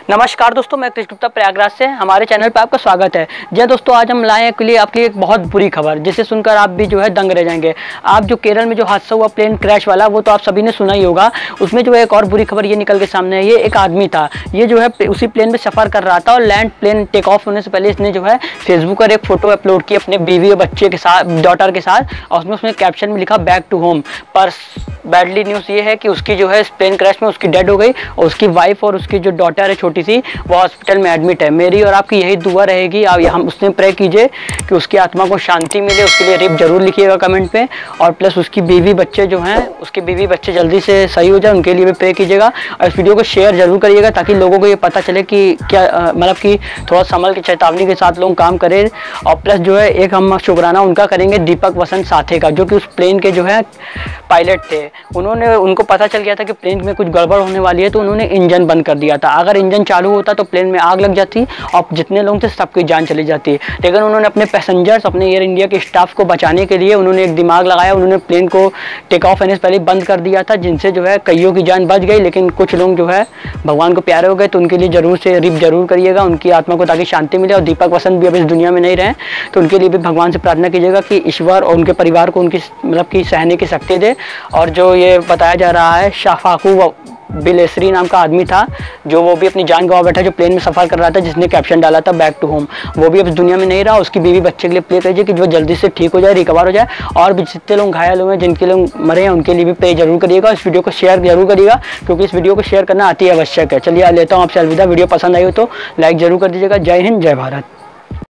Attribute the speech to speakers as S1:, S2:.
S1: नमस्कार दोस्तों, मैं कृष्ण गुप्ता प्रयागराज से। हमारे चैनल पर आपका स्वागत है। जी दोस्तों, आज हम लाए हैं के लिए आपके लिए एक बहुत बुरी खबर, जिसे सुनकर आप भी जो है दंग रह जाएंगे। आप जो केरल में जो हादसा हुआ प्लेन क्रैश वाला, वो तो आप सभी ने सुना ही होगा। उसमें जो है एक और बुरी खबर ये निकल के सामने है। ये एक आदमी था, ये जो है उसी प्लेन में सफ़र कर रहा था और लैंड प्लेन टेक ऑफ होने से पहले इसने जो है फेसबुक पर एक फोटो अपलोड की अपने बीवी और बच्चे के साथ, डॉटर के साथ, और उसमें उसने कैप्शन में लिखा बैक टू होम। पर बैडली न्यूज़ ये है कि उसकी जो है इस प्लेन क्रैश में उसकी डेड हो गई और उसकी वाइफ और उसकी जो डॉटर है छोटी सी, वो हॉस्पिटल में एडमिट है। मेरी और आपकी यही दुआ रहेगी, आप हम उसने प्रे कीजिए कि उसकी आत्मा को शांति मिले। उसके लिए रिप जरूर लिखिएगा कमेंट पे, और प्लस उसकी बीवी बच्चे जो हैं, उसके बीवी बच्चे जल्दी से सही हो जाए, उनके लिए भी प्रे कीजिएगा। और इस वीडियो को शेयर जरूर करिएगा ताकि लोगों को ये पता चले कि क्या मतलब कि थोड़ा संभल के, चेतावनी के साथ लोग काम करें। और प्लस जो है एक हम शुक्राना उनका करेंगे, दीपक वसंत साथे का, जो कि उस प्लेन के जो है पायलट थे। उनको पता चल गया था कि प्लेन में कुछ गड़बड़ होने वाली है, तो उन्होंने इंजन बंद कर दिया था। अगर इंजन चालू होता तो प्लेन में आग लग जाती और जितने लोग थे सबकी जान चली जाती। लेकिन उन्होंने अपने पैसेंजर्स, अपने एयर इंडिया के स्टाफ को बचाने के लिए उन्होंने एक दिमाग लगाया। उन्होंने प्लेन को टेक ऑफ होने से पहले बंद कर दिया था, जिनसे जो है कईयों की जान बच गई। लेकिन कुछ लोग जो है भगवान को प्यारे हो गए, तो उनके लिए जरूर से रिप जरूर करिएगा, उनकी आत्मा को, ताकि शांति मिले। और दीपक वसंत भी अब इस दुनिया में नहीं रहे, तो उनके लिए भी भगवान से प्रार्थना कीजिएगा कि ईश्वर और उनके परिवार को उनकी मतलब की सहने की शक्ति दे। और जो ये बताया जा रहा है, शाफाकू बिलेसरी नाम का आदमी था, जो वो भी अपनी जान गंवा बैठा, जो प्लेन में सफ़र कर रहा था, जिसने कैप्शन डाला था बैक टू होम। वो भी अब इस दुनिया में नहीं रहा। उसकी बीवी बच्चे के लिए प्रे कीजिए कि जो जल्दी से ठीक हो जाए, रिकवर हो जाए। और भी जितने लोग घायल हुए हैं, जिनके लोग मरे हैं, उनके लिए भी प्रे जरूर करिएगा। इस वीडियो को शेयर जरूर करिएगा, क्योंकि इस वीडियो को शेयर करना अति आवश्यक है। चलिए लेता हूँ आपसे अलविदा। वीडियो पसंद आई हो तो लाइक जरूर कर दीजिएगा। जय हिंद, जय भारत।